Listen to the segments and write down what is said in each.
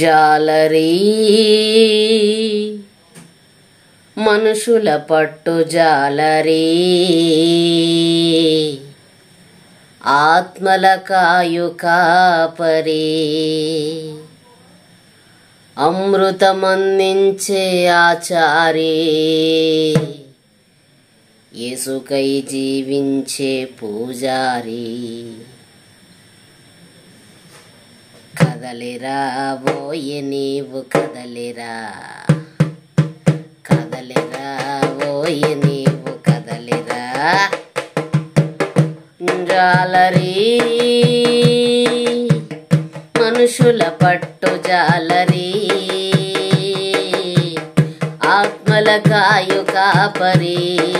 జాలరీ మనుషుల పట్టు జాలరీ ఆత్మల కాయు కాపరి అమృతమందించే ఆచారి యేసుకై జీవించే పూజారి కదలిరా ఓయే నీవు కదలిరా కదలిరా ఓయే నీవు కదలిరా జాలరీ మనుషుల పట్టు జాలరీ ఆత్మల కాయు కాపరి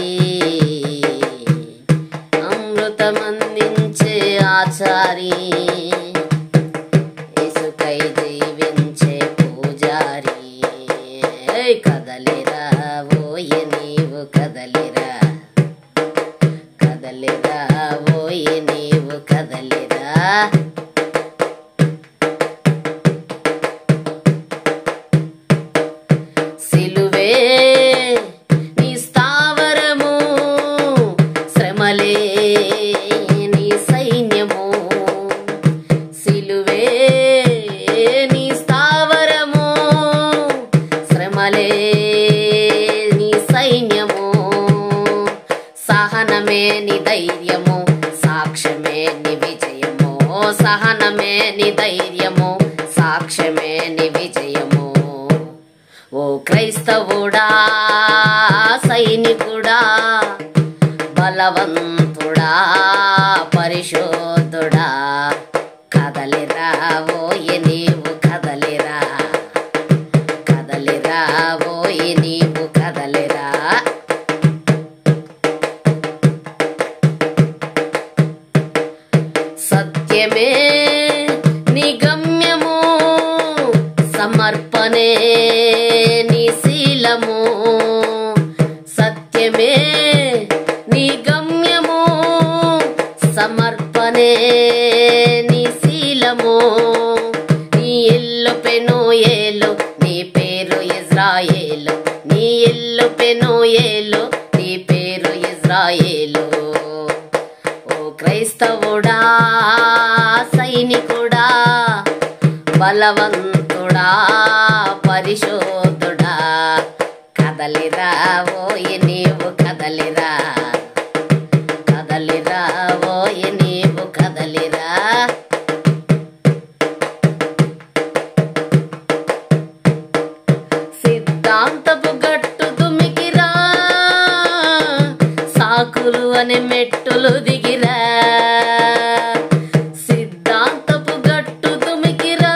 అమృతమందించే ఆచారి యేసుకై జీవించే పూజారి కదలిరా ఓయే నీవు కదలిరా కదలిరా ఓయే నీవు కదలిరా సిలువే నీ స్థావరము శ్రమలే నీ సైన్యము సిలువే నీ స్థావరము శ్రమలే నీ సైన్యము సహనమే నీ ధైర్యము సాక్ష్యమే నీ విజయము సహనమే నీ ధైర్యము సాక్ష్యమే నీ విజయము ఓ క్రైస్తవుడా సైనికుడా బలవంతుడా పరిశోధుడా కదలిరా ఓయే నీవు కదలిరా కదలిరా ఓయే నీవు కదలిరా సత్యమే నీ గమ్యము సమర్పణే నీ శీలము సత్యమే నీ గమ్యము సమర్పణే నీ శీలము నీ ఇల్లు పెనూయేలు నీ పేరు ఇజ్రాయేలు నీ ఇల్లు పెనూయేలు నీ పేరు ఇజ్రాయేలు ఓ క్రైస్తవుడా సైనికుడా బలవంతుడా పరిశోధుడా కదలిరా ఓయే నీవు కదలిరా కదలిరా ఓయే నీవు కదలిరా సిద్ధాంతపు గట్టు దుమికిరా సాకులు అనే మెట్టులు దిగిరా సిద్ధాంతపు గట్టు దుమికిరా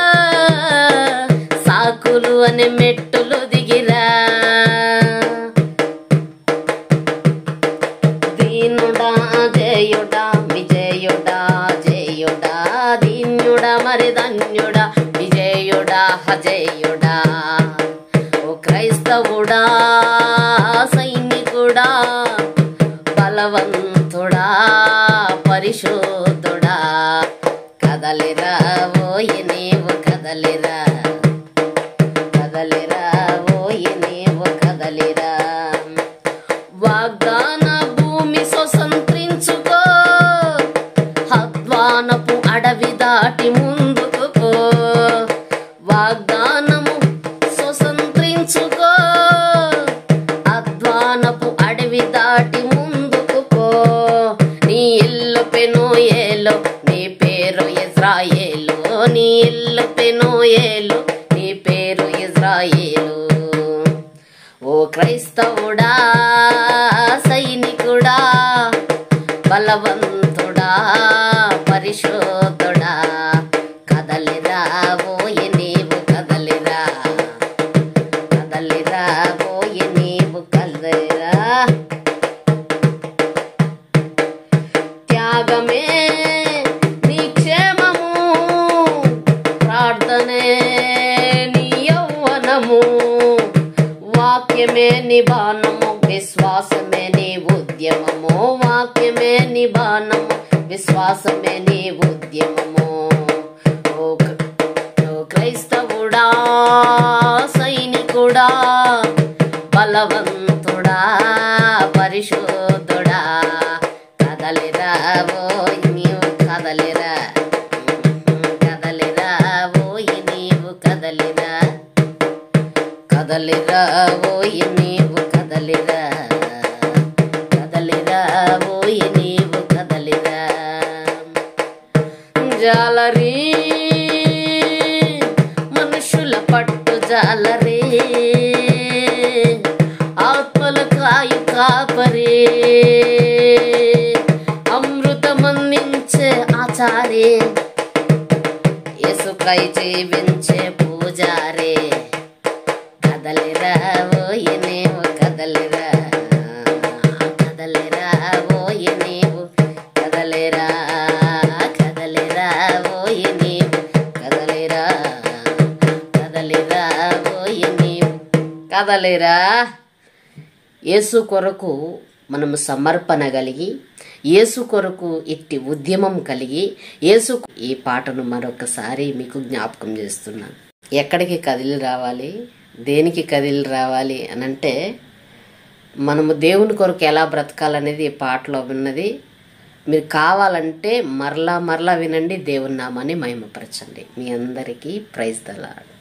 సాకులు అనే మెట్టులు దిగిరా దీనుడా జయుడా విజయుడా జయుడా దీన్యుడా మరి ధన్యుడా విజయుడా హజయుడా ఓ క్రైస్తవుడా సైనికుడా బలవంతుడా పరిశోధుడా కదలిరా ఓయే నీవు కదలిరా కదలిరా ఓయే నీవు కదలిరా వాగ్దాన భూమి స్వతంత్రించుకో హద్వానపు అడవి దాటి ముందుకు పో వాగ్దానము స్వతంత్రించుకో అద్వానపు అడవి దాటి ముందుకు పో నీ ఇల్లు పెనూయేలు నీ పేరు ఇజ్రాయేలు నీ ఇల్లు పెనూయేలు నీ పేరు ఇజ్రాయేలు ఓ క్రైస్తవుడా సైనికుడా బలవంతుడా పరిశోధుడా కదలిరా ఓయే నీవు కదలిరా కదలిరా ఓయే నీవు కదలిరా త్యాగమే నీ క్షేమము ప్రార్థనే నీ యౌవనము వాక్యమే నిబానము విశ్వాసమే నీ ఉద్యమము వాక్యమే నిబానము విశ్వాసమే నీ ఉద్యమము ఓ క్రైస్తవ కదలిరా ఓయి నీవు కదలిరా, కదలిరా ఓయి నీవు కదలిరా. జాలరీ మనుషుల పట్టు జాలరీ, ఆత్మల కాయు కాపరి, అమృతమందించే ఆచారి, యేసుకై జీవించే పూజారి. కదలిరా ఓయి నీవు కదలిరా, కదలిరా ఓయి నీవు కదలిరా, కదలిరా ఓయి నీవు కదలిరా, కదలిరా ఓయి నీవు కదలిరా. యేసు కొరకు మనము సమర్పణ కలిగి, యేసు కొరకు ఇట్టి ఉద్యమం కలిగి, యేసు ఈ పాటను మరొకసారి మీకు జ్ఞాపకం చేస్తున్నాను. ఎక్కడికి కదిలి రావాలి, దేనికి కదిలి రావాలి అని అంటే, మనము దేవుని కొరకు ఎలా బ్రతకాలనేది ఈ పాటలో ఉన్నది. మీరు కావాలంటే మరలా మరలా వినండి, దేవుని నామాన్ని మహిమపరచండి. మీ అందరికీ ప్రైజ్ ద లార్డ్.